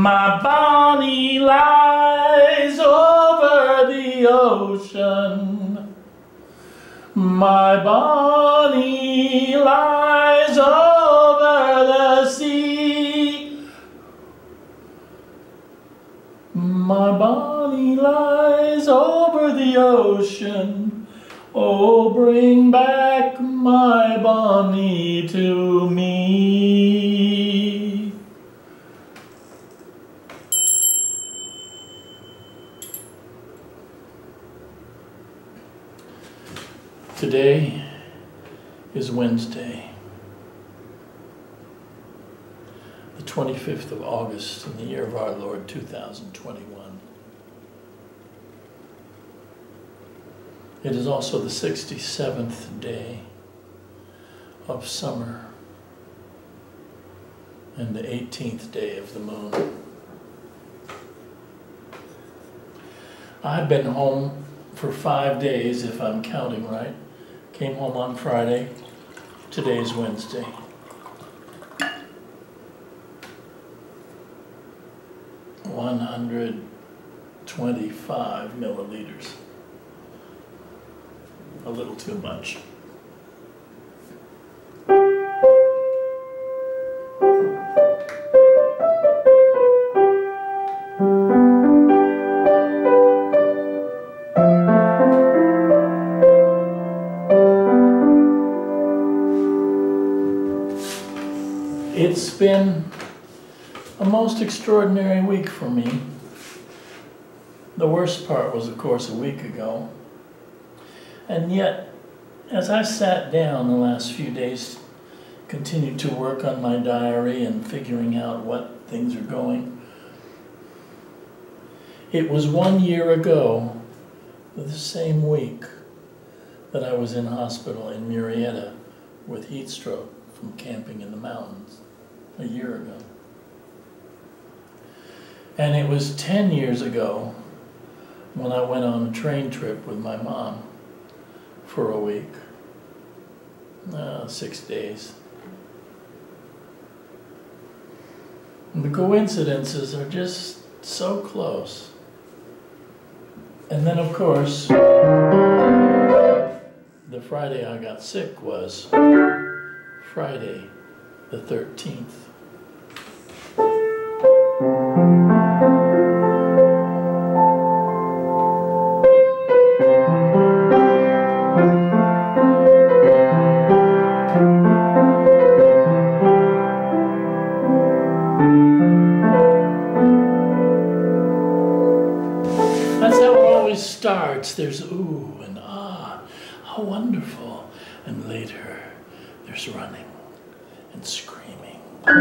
My Bonnie lies over the ocean. My Bonnie lies over the sea. My Bonnie lies over the ocean. Oh, bring back my Bonnie to me. Today is Wednesday, the 25th of August in the year of our Lord 2021. It is also the 67th day of summer and the 18th day of the moon. I've been home for 5 days, if I'm counting right. Came home on Friday. Today's Wednesday. $125 milliliters. A little too much. It's been a most extraordinary week for me. The worst part was, of course, a week ago. And yet, as I sat down the last few days, continued to work on my diary and figuring out what things are going, it was 1 year ago, the same week, that I was in hospital in Murrieta with heat stroke from camping in the mountains. A year ago. And it was 10 years ago when I went on a train trip with my mom for a week. 6 days. And the coincidences are just so close. And then, of course, the Friday I got sick was Friday the 13th. That's how it always starts. There's ooh and ah, how wonderful. And later, there's running and screaming.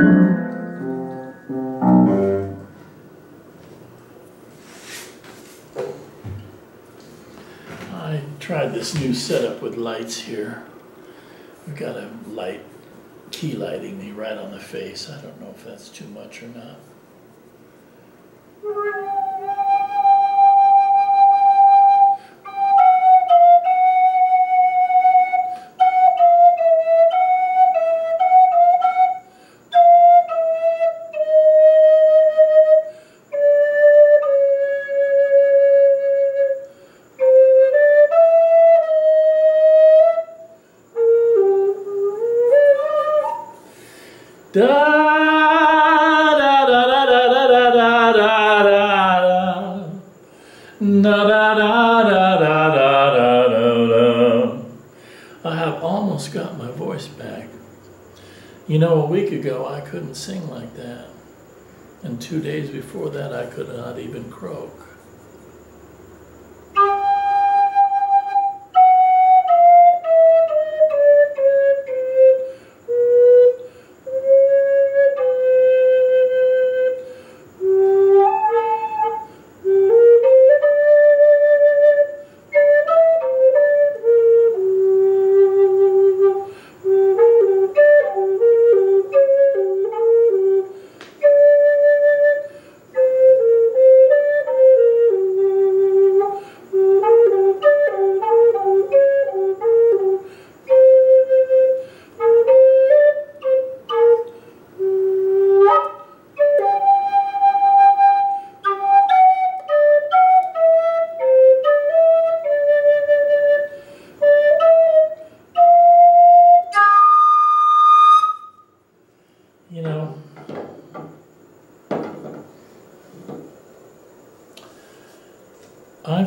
I tried this new setup with lights here. We've got a light key lighting me right on the face. I don't know if that's too much or not. Da da da da da da da da da da I have almost got my voice back. You know, a week ago I couldn't sing like that, and 2 days before that I could not even croak. I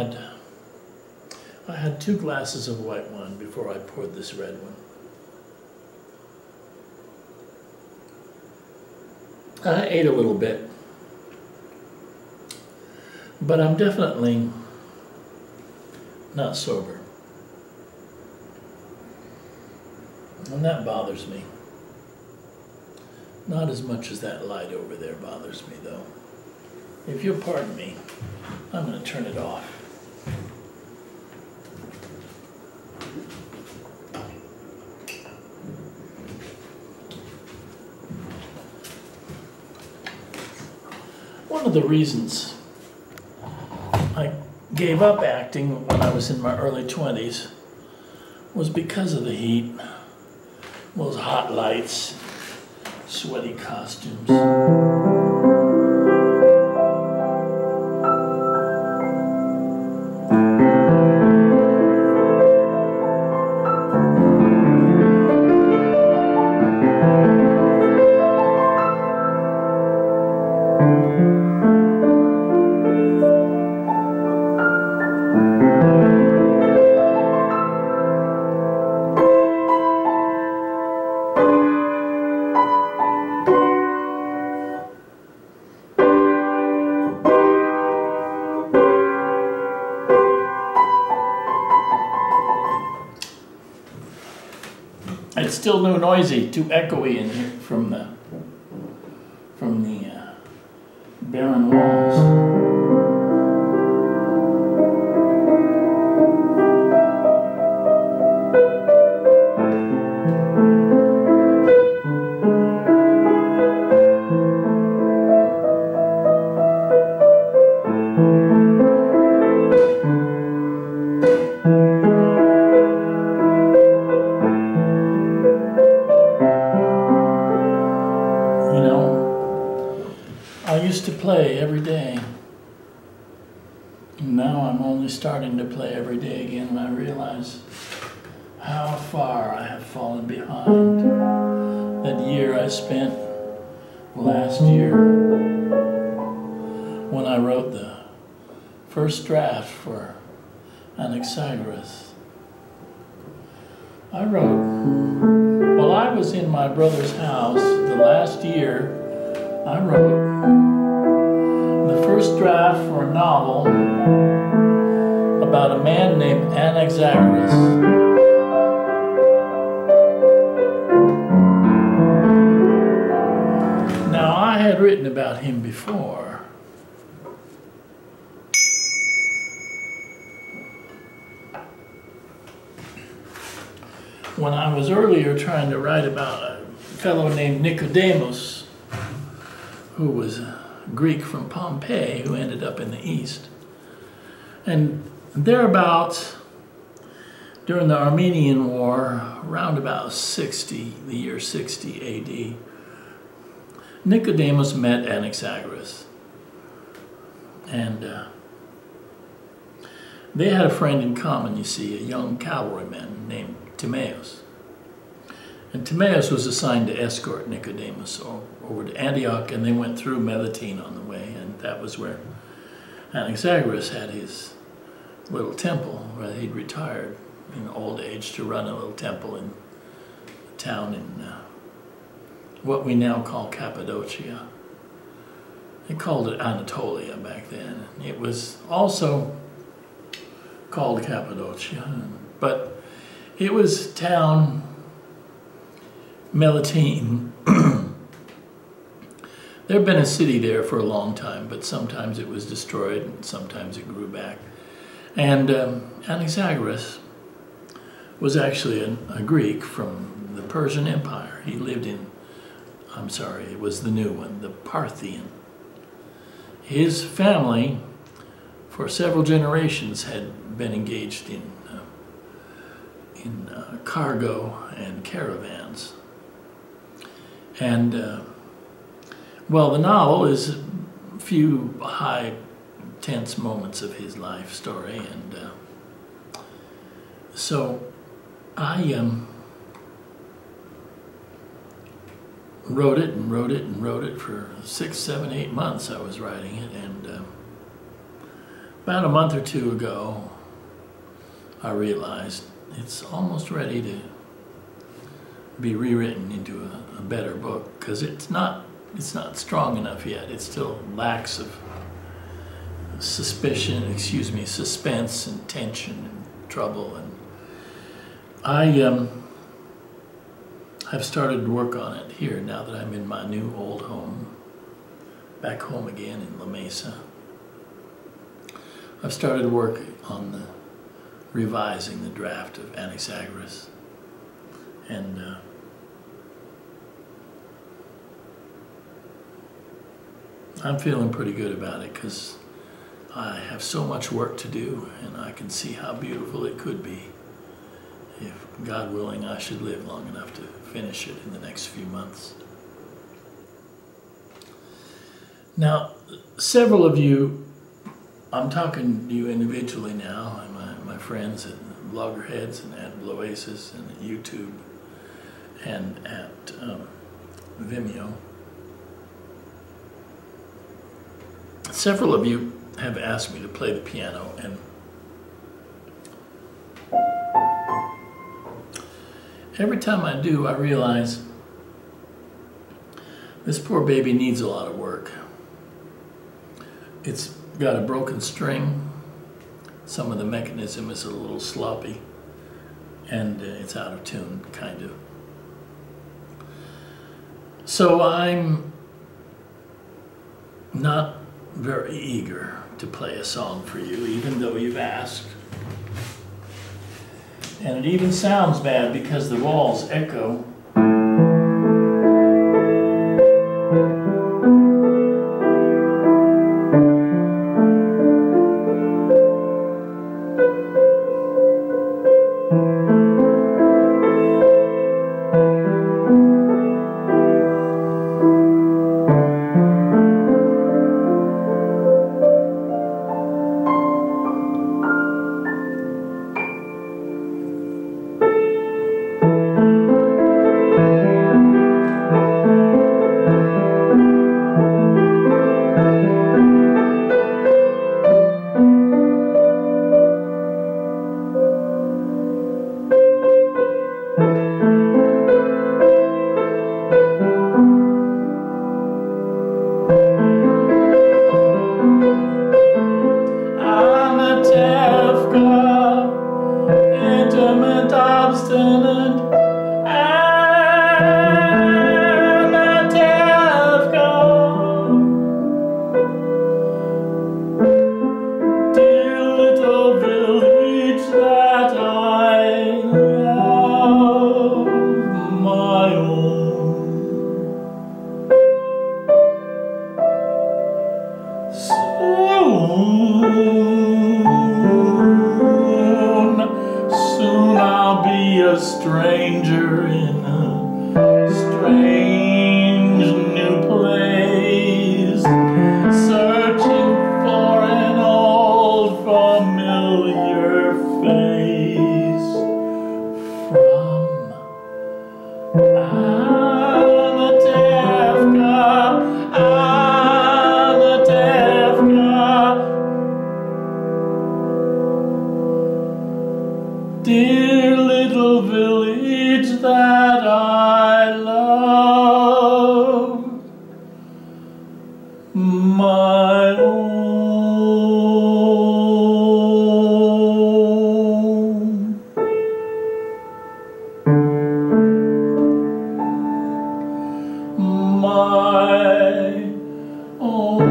had 2 glasses of white wine before I poured this red one. I ate a little bit, but I'm definitely not sober. And that bothers me. Not as much as that light over there bothers me, though. If you'll pardon me, I'm going to turn it off. One of the reasons I gave up acting when I was in my early 20s was because of the heat, those hot lights, sweaty costumes. It's still too noisy, too echoey in here from the barren walls. I used to play every day. And now I'm only starting to play every day again, and I realize how far I have fallen behind. That year I spent last year when I wrote the first draft for Anaxagoras. I wrote, while I was in my brother's house the last year, I wrote the first draft for a novel about a man named Anaxagoras. Now, I had written about him before. When I was earlier trying to write about a fellow named Nicodemus, who was a Greek from Pompeii who ended up in the East. And thereabouts, during the Armenian War, around about the year 60 AD, Nicodemus met Anaxagoras. And they had a friend in common, you see, a young cavalryman named Timaeus. And Timaeus was assigned to escort Nicodemus over to Antioch, and they went through Melitene on the way, and that was where Anaxagoras had his little temple, where he'd retired in old age to run a little temple in a town in what we now call Cappadocia. They called it Anatolia back then. It was also called Cappadocia, but it was town Melitene. There had been a city there for a long time, but sometimes it was destroyed and sometimes it grew back. And Anaxagoras was actually a Greek from the Persian Empire. He lived in, I'm sorry, it was the new one, the Parthian. His family, for several generations, had been engaged in cargo and caravans. And well, the novel is a few high, tense moments of his life story, and so I wrote it and wrote it and wrote it for 6, 7, 8 months. I was writing it, and About a month or two ago, I realized it's almost ready to be rewritten into a better book, because it's not strong enough yet. It still lacks of suspense and tension and trouble. And I have started to work on it here now that I'm in my new old home, back home again in La Mesa. I've started work on revising the draft of Anaxagoras, and I'm feeling pretty good about it, because I have so much work to do, and I can see how beautiful it could be if, God willing, I should live long enough to finish it in the next few months. Now, several of you, I'm talking to you individually now, and my friends at Loggerheads and at Bloasis and at YouTube and at Vimeo. Several of you have asked me to play the piano, and every time I do, I realize this poor baby needs a lot of work. It's got a broken string, some of the mechanism is a little sloppy, and it's out of tune, kind of. So I'm not very eager to play a song for you, even though you've asked. And it even sounds bad because the walls echo. Soon I'll be a stranger in a strange new place, searching for an old familiar face from dear little village that I love, my own. My own,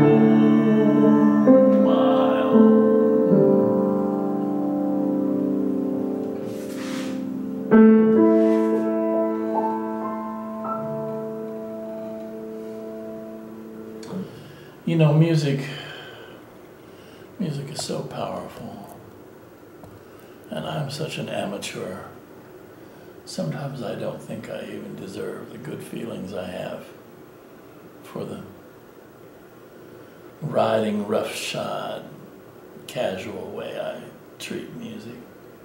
my own. You know, music is so powerful, and I'm such an amateur. Sometimes I don't think I even deserve the good feelings I have for the riding roughshod, casual way I treat music.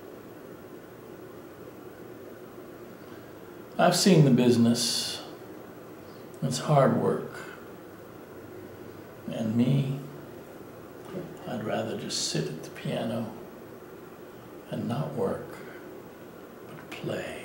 I've seen the business. It's hard work. And me, I'd rather just sit at the piano and not work, but play.